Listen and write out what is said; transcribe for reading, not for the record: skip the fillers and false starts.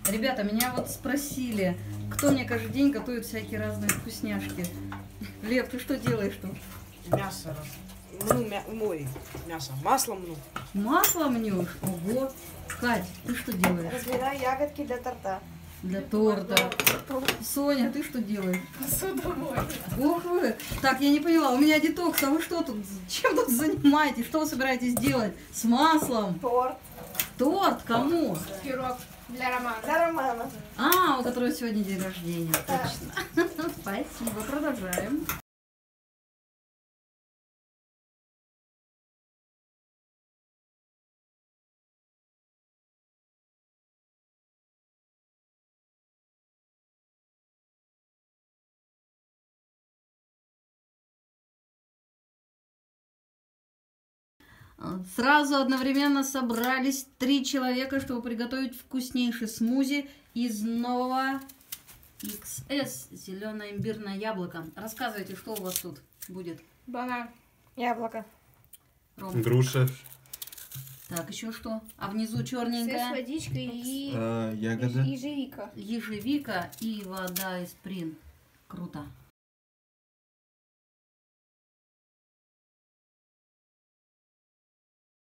Ребята, меня вот спросили, кто мне каждый день готовит всякие разные вкусняшки. Лев, ты что делаешь тут? Мясо. Мясо. Масло мну. Масло мнешь? Ого. Кать, ты что делаешь? Разбираю ягодки для торта. Для торта. Соня, ты что делаешь? Посудомойка. Ох вы. Так, я не поняла, у меня детокс, а вы что тут? Чем тут занимаетесь? Что вы собираетесь делать? С маслом? Торт. Торт? Кому? Пирог. Для Романа. Для Романа. А, у которого сегодня день рождения. Точно. Спасибо. Продолжаем. Сразу одновременно собрались 3 человека, чтобы приготовить вкуснейший смузи из нового XS зеленое имбирное яблоко. Рассказывайте, что у вас тут будет. Банан. Яблоко. Ром. Груша. Так, еще что? А внизу Все с черненькое. водичкой и Ягода. ежевика. Ежевика и вода из прин. Круто.